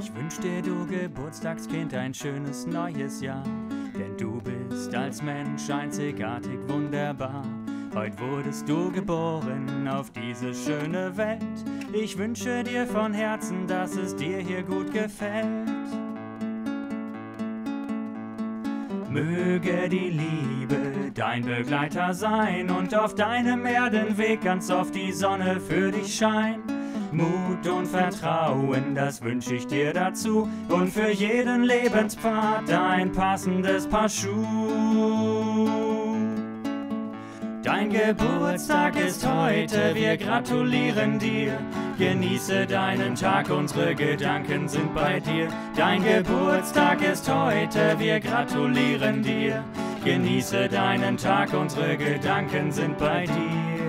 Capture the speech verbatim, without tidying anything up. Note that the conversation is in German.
Ich wünsch dir, du Geburtstagskind, ein schönes neues Jahr. Denn du bist als Mensch einzigartig wunderbar. Heut wurdest du geboren auf diese schöne Welt. Ich wünsche dir von Herzen, dass es dir hier gut gefällt. Möge die Liebe dein Begleiter sein und auf deinem Erdenweg ganz oft die Sonne für dich scheint. Mut und Vertrauen, das wünsche ich dir dazu, und für jeden Lebenspfad ein passendes Paar Schuh. Dein Geburtstag ist heute, wir gratulieren dir. Genieße deinen Tag, unsere Gedanken sind bei dir. Dein Geburtstag ist heute, wir gratulieren dir. Genieße deinen Tag, unsere Gedanken sind bei dir.